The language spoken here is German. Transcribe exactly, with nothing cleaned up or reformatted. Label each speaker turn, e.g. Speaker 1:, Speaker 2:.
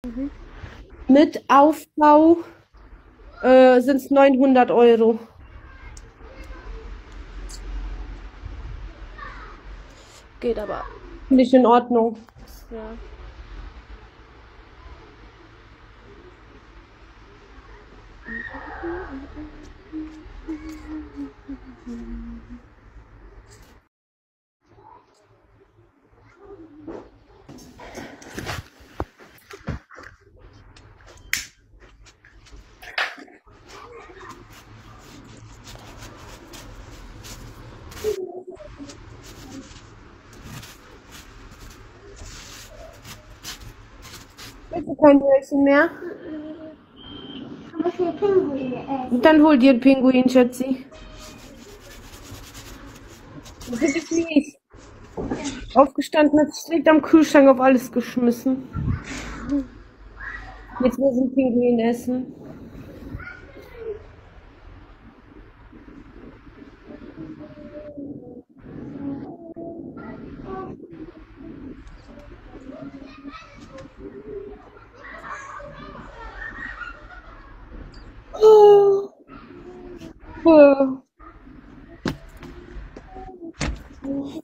Speaker 1: Mhm.
Speaker 2: Mit Aufbau äh, sind es neunhundert Euro.
Speaker 1: Geht aber.
Speaker 2: Finde ich in Ordnung.
Speaker 1: Ja.
Speaker 2: Willst du kein Häuschen mehr?
Speaker 3: Aber ich will Pinguine essen.
Speaker 2: Dann hol dir einen Pinguin, Schätzi. Das ist mies. Aufgestanden, hat sich direkt am Kühlschrank auf alles geschmissen. Jetzt will sie einen Pinguin essen. Oh. Oh.